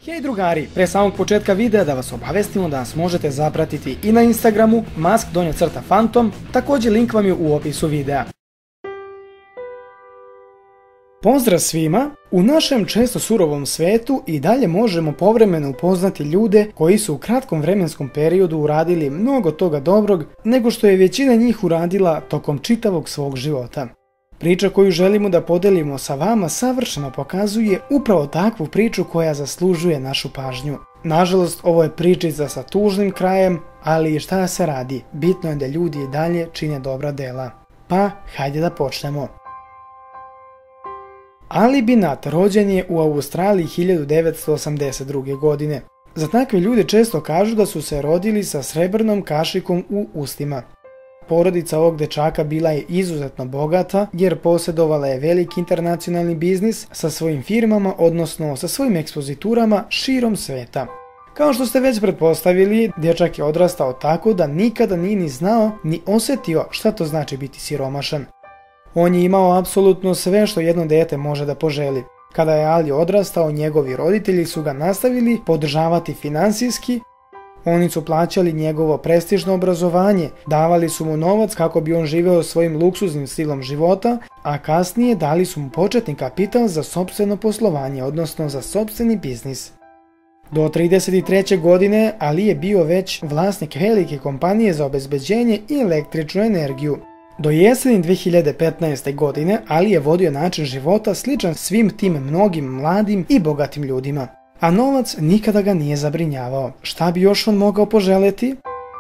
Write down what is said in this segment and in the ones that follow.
Hej drugari, pre samog početka videa da vas obavestimo da nas možete zapratiti i na Instagramu mask_Phantom, također link vam je u opisu videa. Pozdrav svima! U našem često surovom svetu i dalje možemo povremeno upoznati ljude koji su u kratkom vremenskom periodu uradili mnogo toga dobrog nego što je većina njih uradila tokom čitavog svog života. Priča koju želimo da podelimo sa vama savršeno pokazuje upravo takvu priču koja zaslužuje našu pažnju. Nažalost, ovo je pričica sa tužnim krajem, ali i šta se radi, bitno je da ljudi i dalje čine dobra dela. Pa, hajde da počnemo. Ali Binat rođen je u Australiji 1982. godine. Za takve ljude često kažu da su se rodili sa srebrnom kašikom u ustima. Porodica ovog dečaka bila je izuzetno bogata jer posjedovala je veliki internacionalni biznis sa svojim firmama, odnosno sa svojim ekspoziturama širom sveta. Kao što ste već pretpostavili, dječak je odrastao tako da nikada nije ni znao ni osjetio šta to znači biti siromašan. On je imao apsolutno sve što jedno dijete može da poželi. Kada je Ali odrastao, njegovi roditelji su ga nastavili podržavati finansijski. Oni su plaćali njegovo prestižno obrazovanje, davali su mu novac kako bi on živeo svojim luksuznim stilom života, a kasnije dali su mu početni kapital za sopstveno poslovanje, odnosno za sopstveni biznis. Do 33. godine Ali je bio već vlasnik velike kompanije za obezbeđenje i električnu energiju. Do jeseni 2015. godine Ali je vodio način života sličan svim tim mnogim mladim i bogatim ljudima. A novac nikada ga nije zabrinjavao. Šta bi još on mogao poželjeti?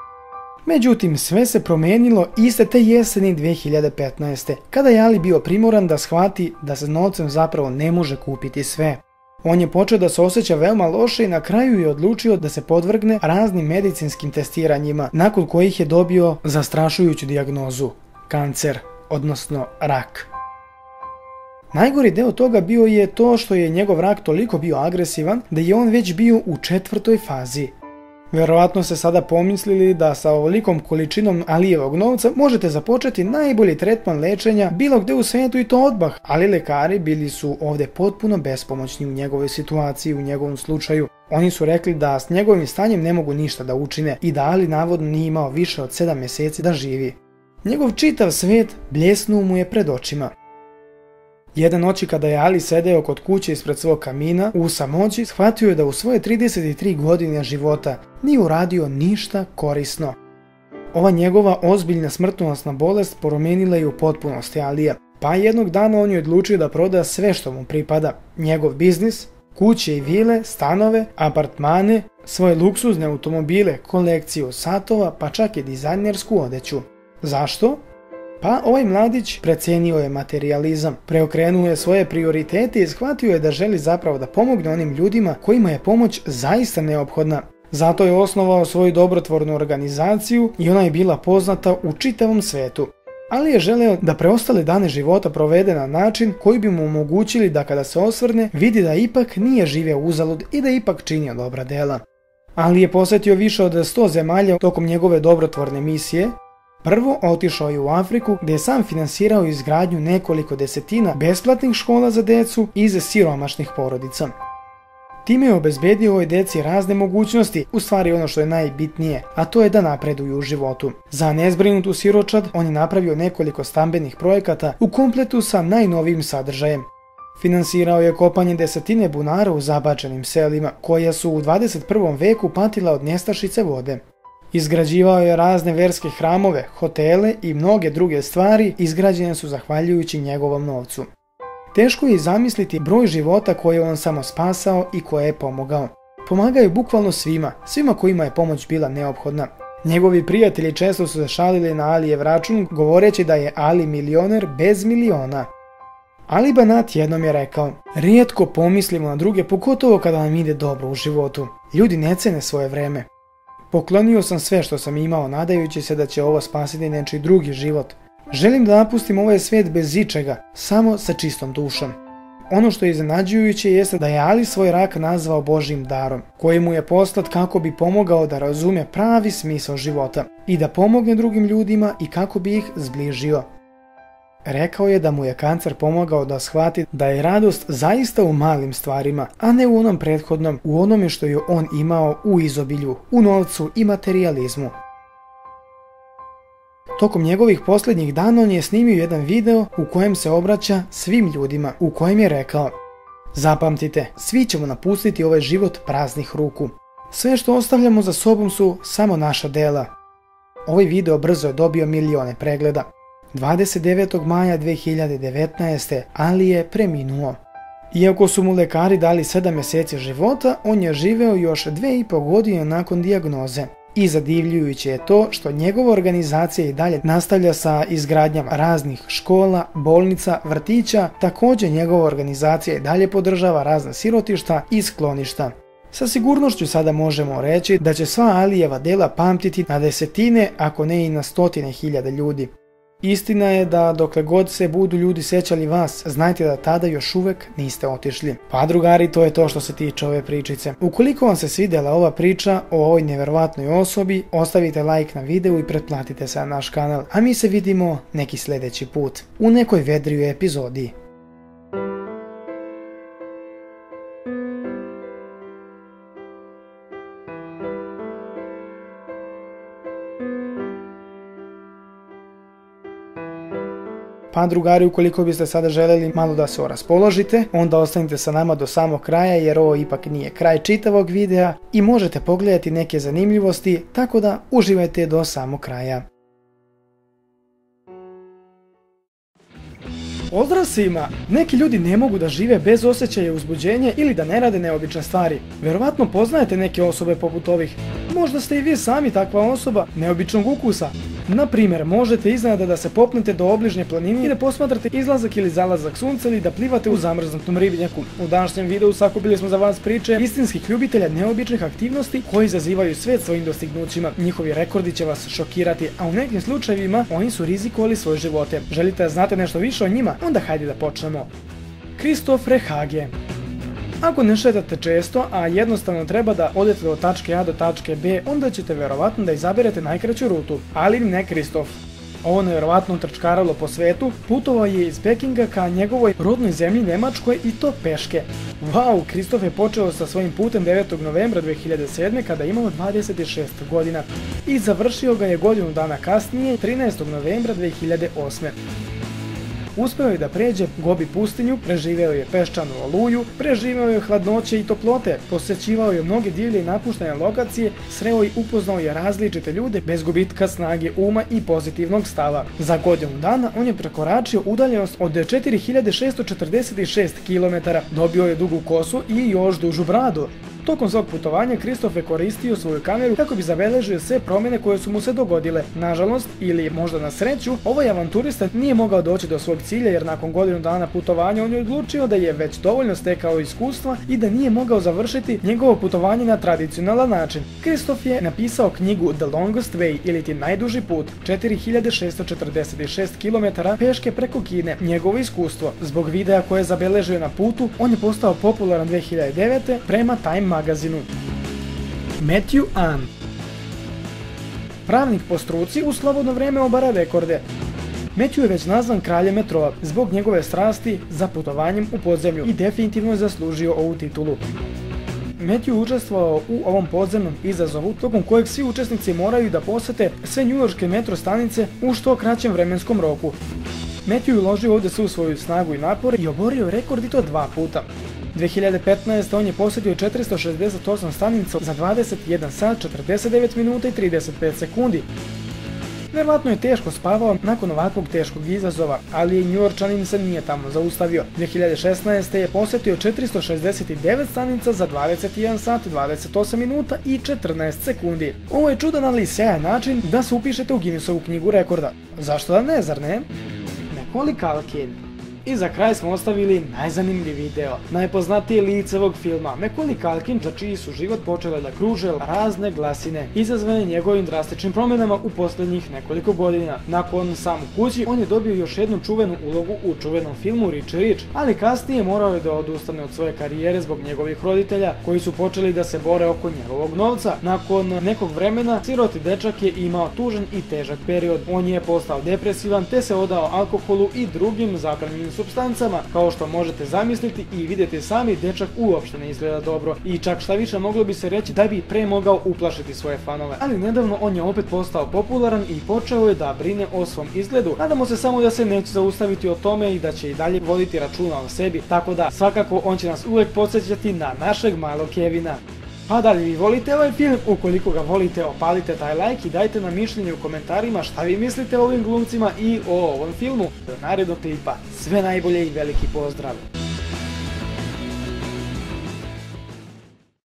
Međutim, sve se promijenilo iste te jeseni 2015. kada je Ali bio primoran da shvati da se novcem zapravo ne može kupiti sve. On je počeo da se osjeća veoma loše i na kraju je odlučio da se podvrgne raznim medicinskim testiranjima, nakon kojih je dobio zastrašujuću dijagnozu – kancer, odnosno rak. Najgori deo toga bio je to što je njegov rak toliko bio agresivan da je on već bio u 4. fazi. Vjerovatno ste sada pomislili da sa ovolikom količinom Alijevog novca možete započeti najbolji tretman lečenja bilo gdje u svijetu i to odmah, ali lekari bili su ovdje potpuno bespomoćni u njegovoj situaciji, u njegovom slučaju. Oni su rekli da s njegovim stanjem ne mogu ništa da učine i da Ali navodno nije imao više od 7 mjeseci da živi. Njegov čitav svijet bljesnuo mu je pred očima. Jedne noći kada je Ali sedeo kod kuće ispred svog kamina, u samoći shvatio je da u svoje 33 godine života nije uradio ništa korisno. Ova njegova ozbiljna smrtonosna bolest promijenila je u potpunosti Alija, pa jednog dana on je odlučio da proda sve što mu pripada. Njegov biznis, kuće i vile, stanove, apartmane, svoje luksuzne automobile, kolekciju satova, pa čak i dizajnersku odeću. Zašto? Pa ovaj mladić precijenio je materijalizam, preokrenuo je svoje prioritete i shvatio je da želi zapravo da pomogne onim ljudima kojima je pomoć zaista neophodna. Zato je osnovao svoju dobrotvornu organizaciju i ona je bila poznata u čitavom svijetu. Ali je želeo da preostale dane života provede na način koji bi mu omogućili da kada se osvrne vidi da ipak nije živio uzalud i da ipak činio dobra dela. Ali je posjetio više od 100 zemalja tokom njegove dobrotvorne misije. Prvo otišao je u Afriku gdje je sam finansirao izgradnju nekoliko desetina besplatnih škola za djecu iz siromašnih porodica. Time je obezbedio ovoj djeci razne mogućnosti, u stvari ono što je najbitnije, a to je da napreduju u životu. Za nezbrinutu siročad on je napravio nekoliko stambenih projekata u kompletu sa najnovijim sadržajem. Finansirao je kopanje desetine bunara u zabačenim selima, koja su u 21. veku patila od nestašice vode. Izgrađivao je razne verske hramove, hotele i mnoge druge stvari izgrađene su zahvaljujući njegovom novcu. Teško je zamisliti broj života koje on samo spasao i koje je pomogao. Pomagao je bukvalno svima kojima je pomoć bila neophodna. Njegovi prijatelji često su se šalili na Alijev račun govoreći da je Ali milioner bez miliona. Ali Banat jednom je rekao: rijetko pomislimo na druge, pogotovo kada nam ide dobro u životu. Ljudi ne cene svoje vreme. Poklonio sam sve što sam imao nadajući se da će ovo spasiti nečiji drugi život. Želim da napustim ovaj svijet bez ičega, samo sa čistom dušom. Ono što je iznenađujuće jeste da je Ali svoj rak nazvao Božjim darom, koji mu je poslat kako bi pomogao da razume pravi smisao života i da pomogne drugim ljudima i kako bi ih zbližio. rekao je da mu je kancer pomogao da shvati da je radost zaista u malim stvarima, a ne u onom prethodnom, u onome što je on imao u izobilju, u novcu i materijalizmu. Tokom njegovih posljednjih dana on je snimio jedan video u kojem se obraća svim ljudima, u kojem je rekao: zapamtite, svi ćemo napustiti ovaj život praznih ruku. Sve što ostavljamo za sobom su samo naša dela. Ovaj video brzo je dobio milione pregleda. 29. maja 2019. Ali je preminuo. Iako su mu lekari dali 7 mjeseci života, on je živeo još 2,5 godine nakon dijagnoze. I zadivljujuće je to što njegova organizacija i dalje nastavlja sa izgradnjama raznih škola, bolnica, vrtića. Također njegova organizacija i dalje podržava razna sirotišta i skloništa. Sa sigurnošću sada možemo reći da će sva Alijeva dela pamtiti na desetine, ako ne i na stotine hiljada ljudi. Istina je da dokle god se budu ljudi sjećali vas, znajte da tada još uvijek niste otišli. Pa drugari, to je to što se tiče ove pričice. Ukoliko vam se svidjela ova priča o ovoj nevjerovatnoj osobi, ostavite like na videu i pretplatite se na naš kanal, a mi se vidimo neki sljedeći put u nekoj vedrijoj epizodi. Pa drugari, ukoliko biste sada željeli malo da se raspoložite, onda ostanite sa nama do samog kraja jer ovo ipak nije kraj čitavog videa i možete pogledati neke zanimljivosti, tako da uživajte do samog kraja. Pozdrav svima! Neki ljudi ne mogu da žive bez osjećaja uzbuđenja ili da ne rade neobične stvari. Verovatno poznajete neke osobe poput ovih. Možda ste i vi sami takva osoba neobičnog ukusa. Na primjer, možete iznenada da se popnete do obližnje planine i da posmatrate izlazak ili zalazak sunca ili da plivate u zamrznutom ribnjaku. U današnjem videu sakupili smo za vas priče istinskih ljubitelja neobičnih aktivnosti koji izazivaju svet svojim dostignućima. Njihovi rekordi će vas šokirati, a u nekim slučajevima oni su rizikovali svoje živote. Želite da znate nešto više o njima? Onda hajde da počnemo. Christoph Rehage. Ako ne šetate često, a jednostavno treba da odete od tačke A do tačke B, onda ćete verovatno da izaberete najkraću rutu, ali ne Christoph. Ovo nevjerovatno trčkaralo po svetu putovao je iz Pekinga ka njegovoj rodnoj zemlji Njemačkoj i to peške. Wow, Christoph je počeo sa svojim putem 9. novembra 2007. kada je imao 26 godina i završio ga je godinu dana kasnije, 13. novembra 2008. Uspeo je da pređe Gobi pustinju, preživeo je peščanu oluju, preživeo je hladnoće i toplote, posjećivao je mnoge divlje i napuštene lokacije, sreo i upoznao je različite ljude bez gubitka snage uma i pozitivnog stava. Za godinu dana on je prekoračio udaljenost od 4646 km, dobio je dugu kosu i još dužu bradu. Tokom svog putovanja Christoph je koristio svoju kameru kako bi zabeležio sve promjene koje su mu se dogodile. Nažalost, ili možda na sreću, ovaj avanturista nije mogao doći do svog cilja jer nakon godinu dana putovanja on je odlučio da je već dovoljno stekao iskustva i da nije mogao završiti njegovo putovanje na tradicionalan način. Christoph je napisao knjigu The Longest Way ili ti najduži put, 4646 km peške preko Kine. Njegovo iskustvo, zbog videa koje je zabeležio na putu, on je postao popularan 2009. prema Time magazinu. Matthew Ahn. Pravnik po struci, u slobodno vrijeme obara rekorde. Matthew je već nazvan kraljem metroa zbog njegove strasti za putovanjem u podzemlju i definitivno je zaslužio ovu titulu. Matthew je učestvovao u ovom podzemnom izazovu tokom kojeg svi učesnici moraju da posete sve njujorške metro stanice u što kraćem vremenskom roku. Matthew je uložio ovdje svu svoju snagu i napore i oborio rekord i to 2 puta. 2015. on je posjetio 468 stanica za 21 sat, 49 minuta i 35 sekundi. Vjerovatno je teško spavao nakon ovakvog teškog izazova, ali i Njujorčanin se nije tamo zaustavio. 2016. je posjetio 469 stanica za 21 sat, 28 minuta i 14 sekundi. Ovo je čudan, ali sjajan način da se upišete u Guinnessovu knjigu rekorda. Zašto da ne, zar ne? Macaulay Culkin. I za kraj smo ostavili najzanimljiviji deo, najpoznatije lice ovog filma, Macaulay Culkin, za čiji su život počele da kruže razne glasine, izazvane njegovim drastičnim promjenama u posljednjih nekoliko godina. Nakon Sam u kući, on je dobio još jednu čuvenu ulogu u čuvenom filmu Richie Rich, ali kasnije morao je da odustane od svoje karijere zbog njegovih roditelja, koji su počeli da se bore oko njegovog novca. Nakon nekog vremena, siroti dečak je imao tužan i težak period. On je postao depresivan te se odao alkoholu i drugim zabranjenim supstancama. Kao što možete zamisliti i vidjeti sami, dečak uopšte ne izgleda dobro i čak šta više moglo bi se reći da bi pre mogao uplašiti svoje fanove. Ali nedavno on je opet postao popularan i počeo je da brine o svom izgledu. Nadamo se samo da se neće zaustaviti o tome i da će i dalje voditi računa o sebi, tako da svakako on će nas uvijek podsjećati na našeg malog Kevina. Pa da li vi volite ovaj film? Ukoliko ga volite, opalite taj like i dajte nam mišljenje u komentarima šta vi mislite o ovim glumcima i o ovom filmu. Do narednog klipa, sve najbolje i veliki pozdrav!